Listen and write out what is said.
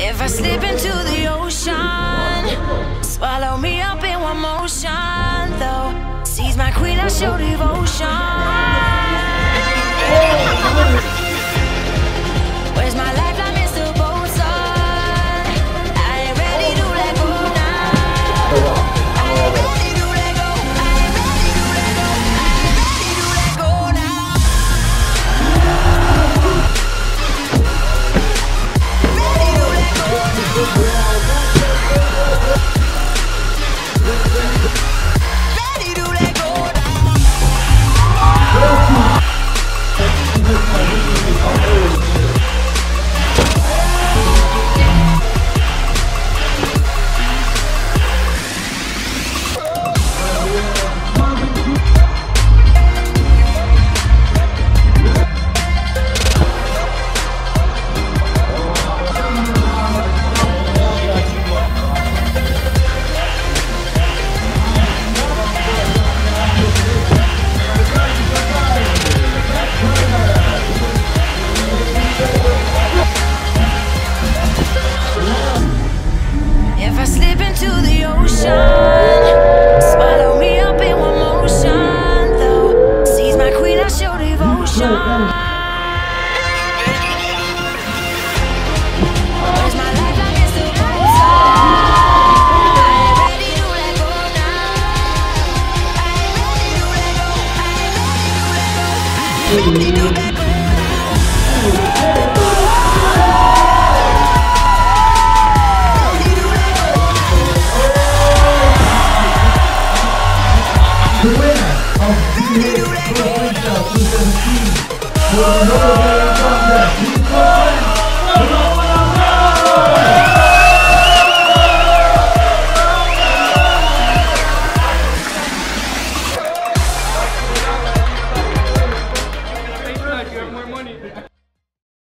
If I slip into the ocean, swallow me up in one motion. Though sees my queen, I show devotion. Where's my lifeline, Mr. Bosun? I ain't ready to let go now. I ain't ready to let go. I ain't ready to let go. I ain't ready to let go now. Ready to let go now. Ready to let go now. If I slip into the ocean, swallow me up in one motion. Though sees my queen, I show devotion. Where's my lifeline, Mr. Bosun? I ain't ready to let go now. I ain't ready to let go. I ain't ready to let go. I ain't ready to let go. The winner of PRO Freestyle 2017 was